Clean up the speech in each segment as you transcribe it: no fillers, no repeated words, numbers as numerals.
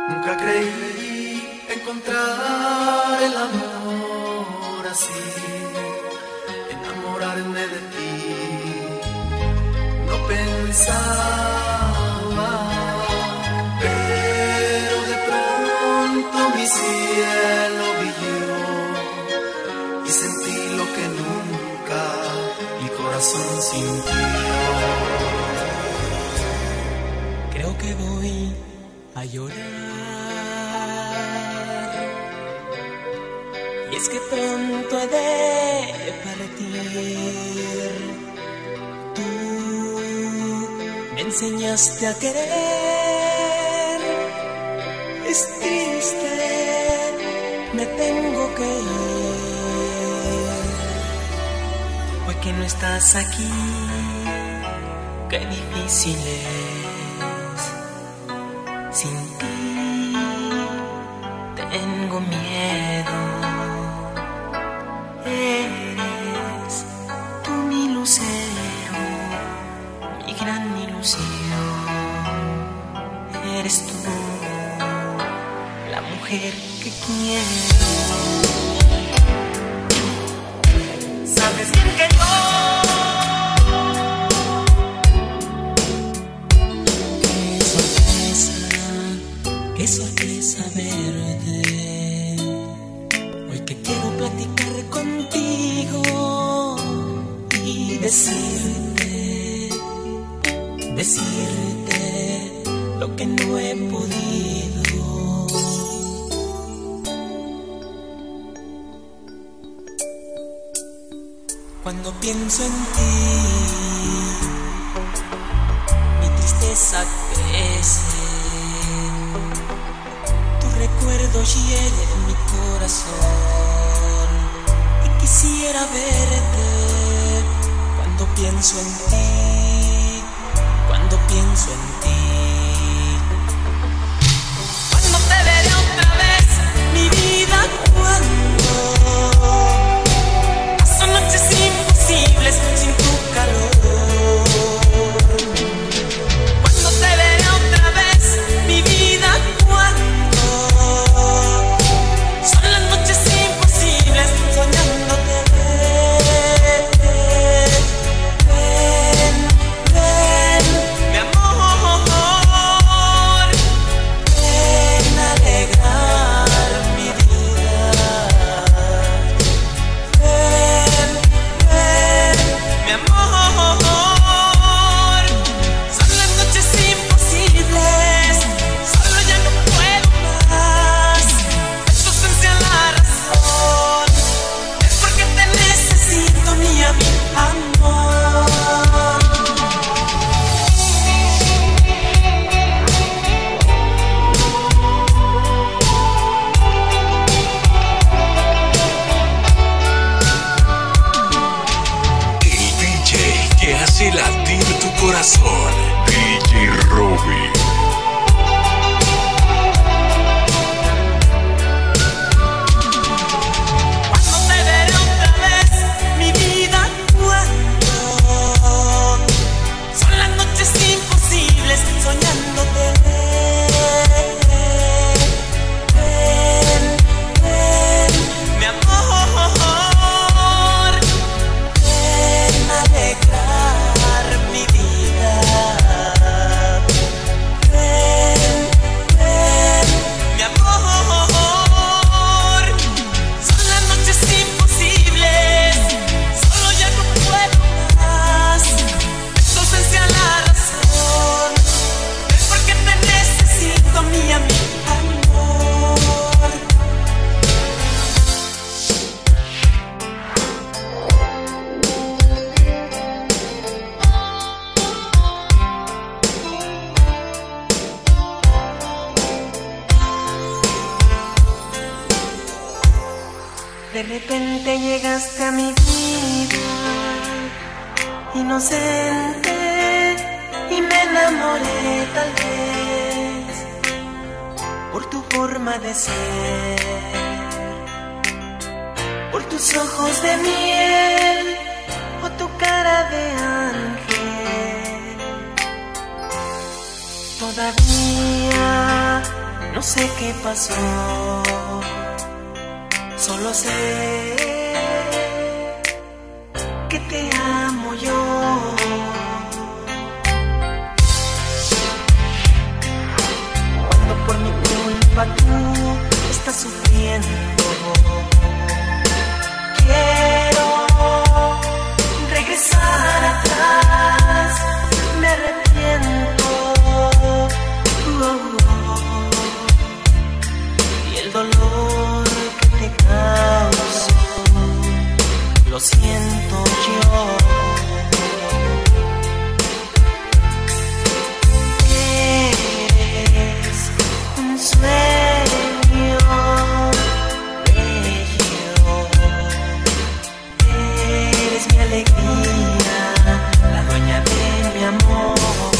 Nunca creí encontrar el amor así, enamorarme de ti. No pensaba, pero de pronto mi cielo brilló y sentí lo que nunca mi corazón sintió. Creo que voy a llorar. Y es que pronto he de partir. Tú me enseñaste a querer. Es triste, me tengo que ir. Hoy que no estás aquí, qué difícil es. Sin ti tengo miedo. Eres tú mi lucero, mi gran ilusión. Eres tú la mujer que quiero. Sabes bien que yo qué sorpresa verte. Hoy que quiero platicar contigo y decirte lo que no he podido. Cuando pienso en ti, mi tristeza crece. Recuerdo hiere mi corazón y quisiera verte cuando pienso en ti, cuando pienso en ti. Cuando te veré otra vez, mi vida, cuando paso noches imposibles sin tu calor. Cuando te veré otra vez, mi vida, cuando son las noches imposibles soñándote. Ven, ven, mi amor, ven a alegrar mi vida. Ven, ven, mi amor, son las noches imposibles, solo ya no puedo más. Tu ausencia es la razón, es porque te necesito, mi amor. El DJ que hace latir tu corazón, DJ Robbie. Cuando te veré otra vez, mi vida, cuando son las noches imposibles soñándote. Ven, ven, mi amor, ven a alegrar mi vida. Ven, ven, mi amor, son las noches imposibles, solo ya no puedo más. Es tu ausencia la razón, es porque te necesito, mi amor. De repente llegaste a mi vida, inocente, y me enamoré tal vez por tu forma de ser, por tus ojos de miel o tu cara de ángel. Todavía no No sé qué pasó, solo sé que te amo yo. Cuando por mi culpa tú estás sufriendo, quiero regresar atrás, me arrepiento. Y el dolor que te causo lo siento yo. Eres un sueño bello, eres mi alegría, la dueña de mi amor.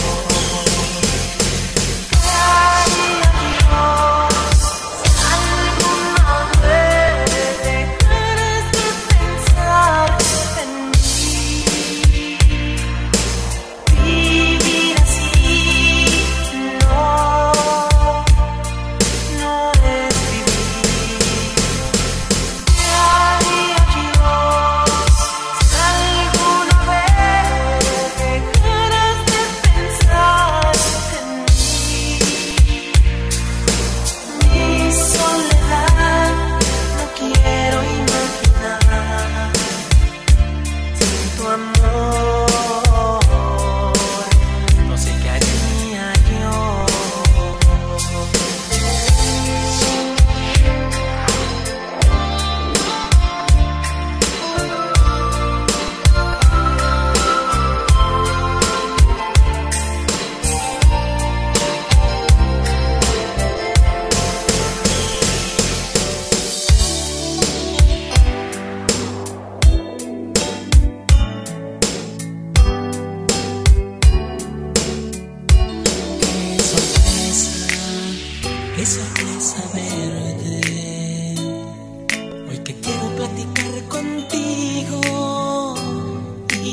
Qué sorpresa verte, hoy que quiero platicar contigo y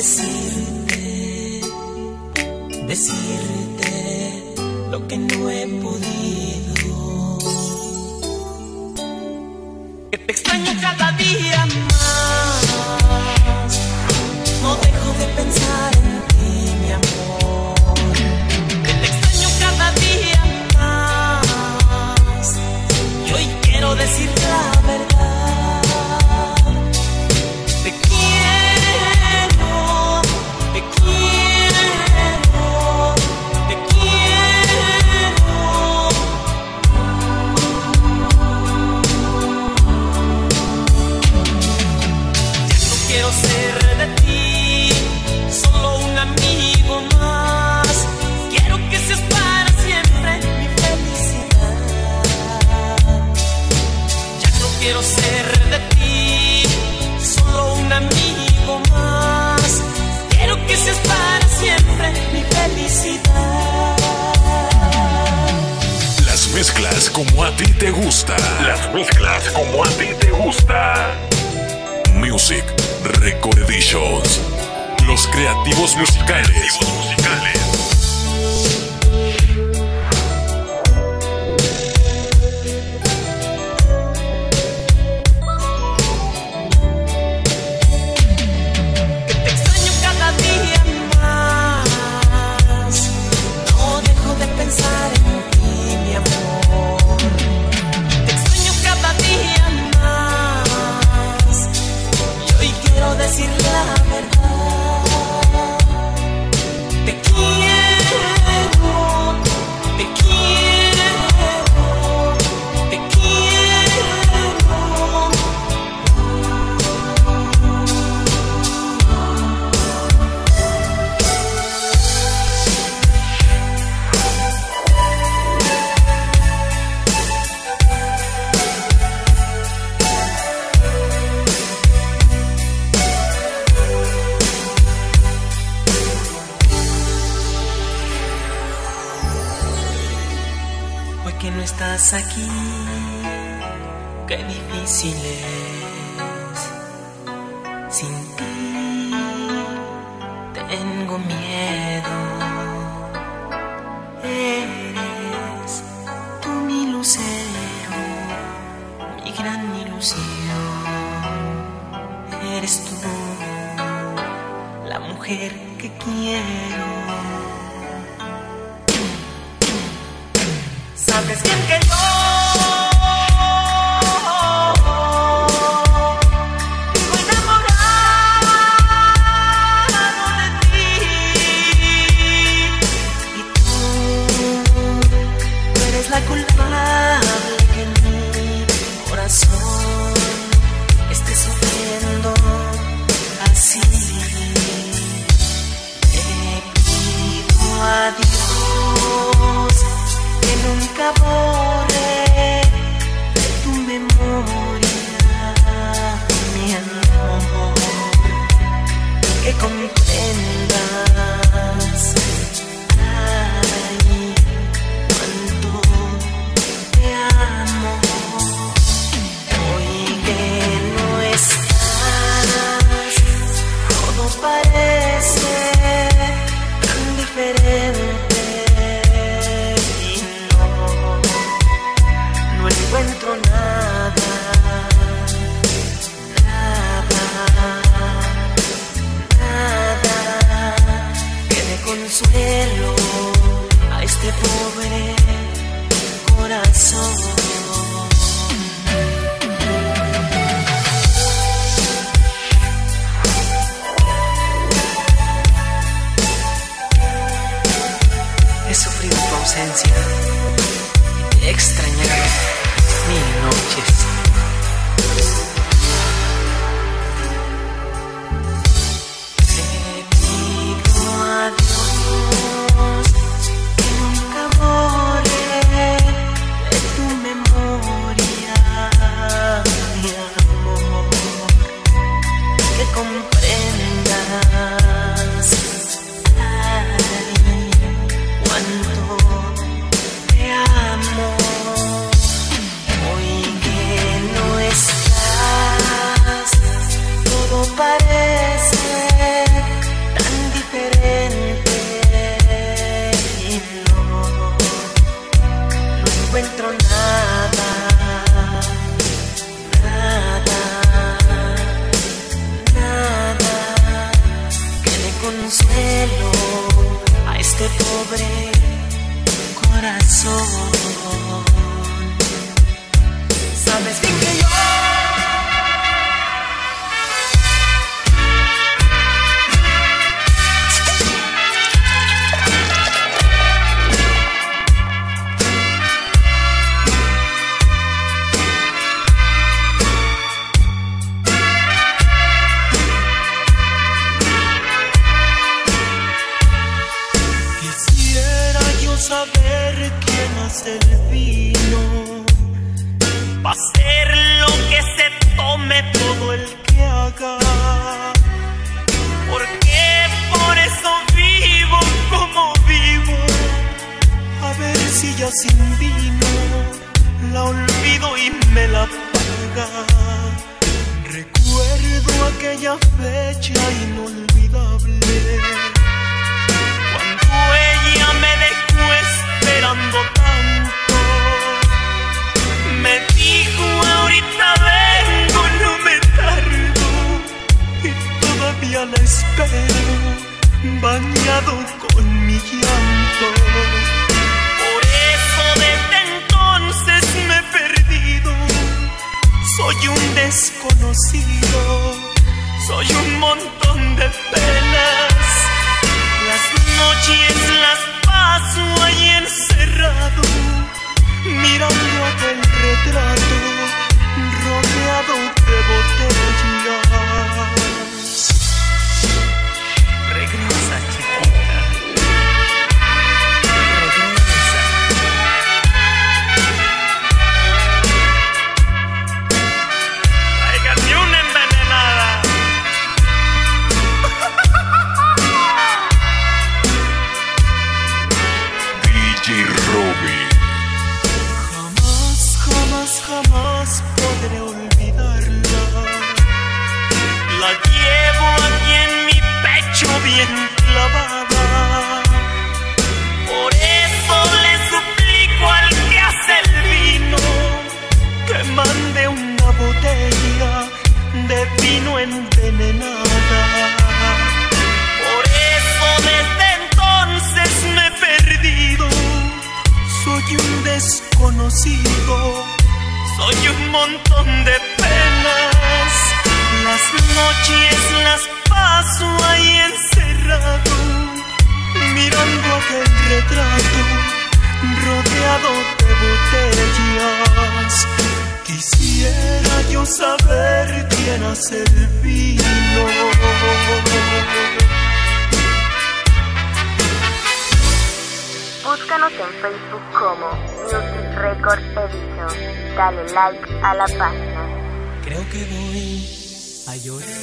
decirte lo que no he podido. Que te extraño cada día más, no dejo de pensar en ti, mi amor. Que te extraño cada día más, y hoy quiero decir la verdad. Te quiero, te quiero, te quiero. Ya no quiero ser de ti solo un amigo más. Quiero que seas para siempre mi felicidad. Ya no quiero ser de ti solo un amigo más. Quiero que seas para siempre mi felicidad. Las mezclas como a ti te gusta. Las mezclas como a ti te gusta. Music Record Editions. Los creativos musicales. Decir la verdad, te quiero, te quiero, te quiero. Que no estás aquí, qué difícil es. Sin ti tengo miedo. Eres tú mi quiero. Sabes bien que yo vivo enamorado de ti, y tú eres la culpable que en mi corazón esté sufriendo así. Te pido a Dios que nunca borre de tu memoria mi amor, que comprendas, ay, cuánto te amo. Hoy que no estás, todo parece tan diferente y no encuentro nada, que dé consuelo a este pobre corazón. He sufrido tu ausencia y te he extrañado 1000 noches. Te pido a Dios que nunca borre de tu memoria mi amor, que comprendas, ay, cuánto te amo. Hoy que no estás, todo parece tan diferente y no encuentro nada, que dé consuelo a este pobre corazón. Sabes bien que yo saber quién hace el vino, va a ser lo que se tome todo el que haga, porque por eso vivo como vivo, a ver si ya sin vino la olvido y me la paga. Recuerdo aquella fecha inolvidable, cuando ella me dejó esperando tanto, me dijo ahorita vengo, no me tardo, y todavía la espero, bañado con mi llanto. Por eso desde entonces me he perdido, soy un desconocido, soy un montón de penas. Las noches las paso ahí encerrado, mirando aquel retrato rodeado de botellas. Regresa, chiquita, regresa. Tráigate una envenenada. Robbie. Jamás podré olvidarla. La llevo aquí en mi pecho bien clavada. Por eso le suplico al que hace el vino que mande una botella de vino envenenada. Por eso aquel retrato rodeado de botellas. Quisiera yo saber quién hace el vino. Búscanos en Facebook como Music Record Edition. Dale like a la página. Creo que voy a llorar.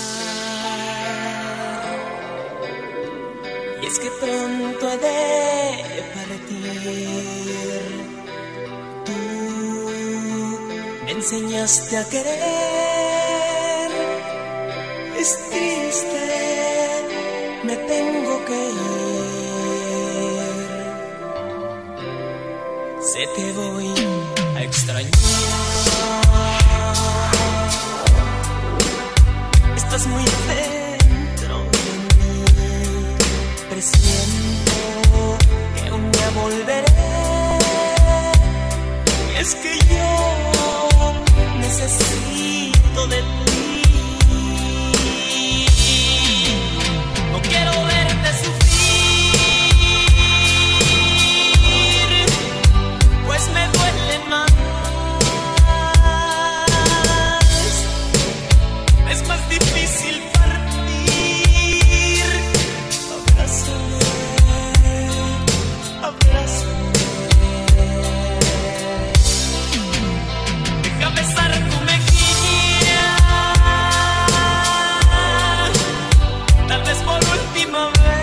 Y es que pronto he de partir. Tú me enseñaste a querer. Es triste, me tengo que ir. Sé que voy a extrañar. Estás muy dentro de mí. Presiento que un día volveré. Y es que yo necesito de ti. No quiero verte sufrir, pues me duele más. Es más difícil partir. Abrázame, abrázame. Déjame besar tu mejilla, tal vez por última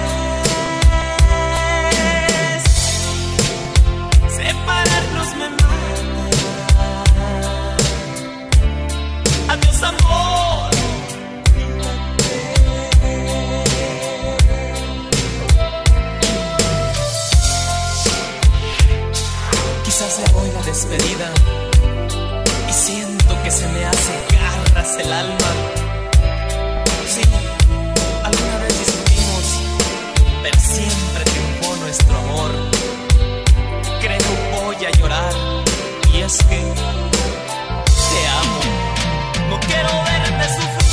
vez. Separarnos me mata. Adiós, amor. Quizás sea hoy la despedida y siento que se me hace garras el alma. Sí, alguna vez discutimos, pero siempre triunfó nuestro amor. Creo voy a llorar y es que te amo. No quiero verte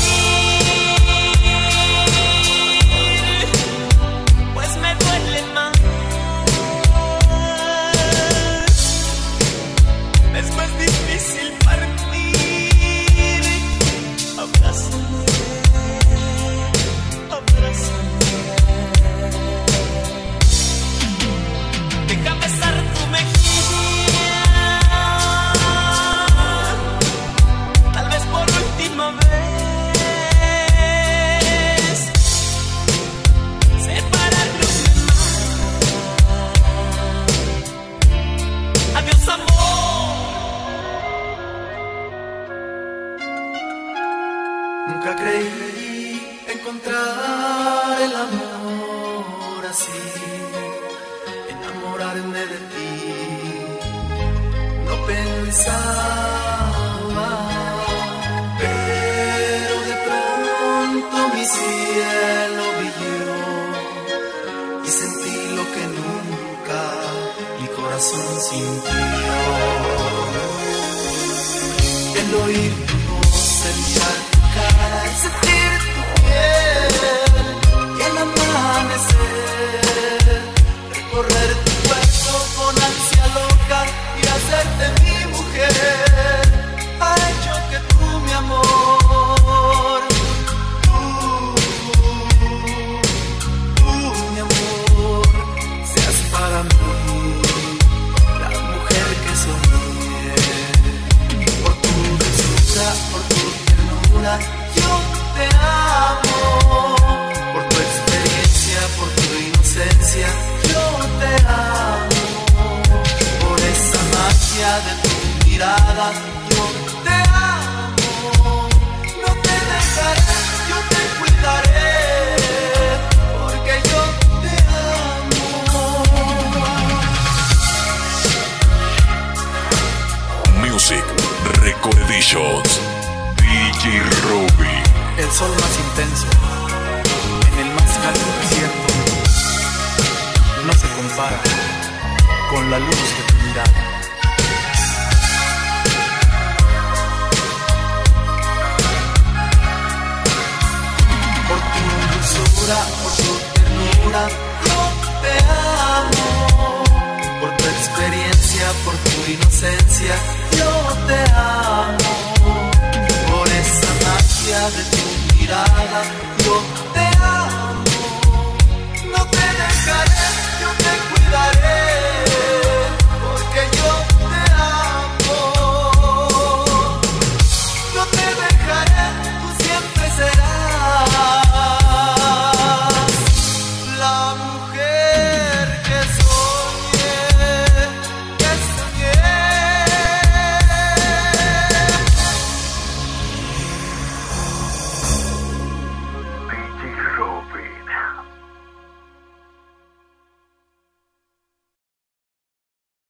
sufrir, pues me duele más. Es más difícil partir. Abrázame, abrázame. Déjame besar tu mejilla, tal vez por última vez. Separarnos me mata. Adiós, amor. Nunca creí encontrar el amor así, enamorarme de ti. No pensaba, pero de pronto mi cielo brilló y sentí lo que nunca mi corazón sintió. El oír tu voz, el mirar tu cara, el sentir tu piel y el amanecer, recorrer tu cuerpo con ansia loca y hacerte mi mujer, ha hecho que tú, mi amor, tú, mi amor, seas para mí la mujer que soñé. Por tu dulzura, por tu ternura, yo te amo. Por tu experiencia, por tu inocencia, yo te amo. Por esa magia de tu mirada, yo te amo. No te dejaré, yo te cuidaré, porque yo te amo. Music Record Editions. DJ Robbie. El sol más intenso, en el más cálido desierto, no se compara con la luz de tu mirada. Por tu dulzura, por tu ternura, yo te amo. presencia yo te amo. Por esa magia de tu mirada yo